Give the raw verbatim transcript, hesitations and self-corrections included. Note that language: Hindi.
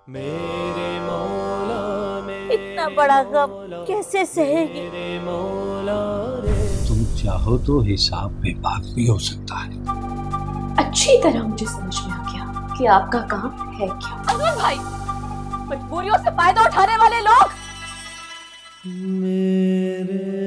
मेरे मौला इतना बड़ा गम कैसे सहेगी? मेरे मौला रे। तुम चाहो तो हिसाब बेबाक भी हो सकता है। अच्छी तरह मुझे समझ में आ गया कि आपका काम है क्या। अमन भाई, मजबूरियों से फायदा उठाने वाले लोग मेरे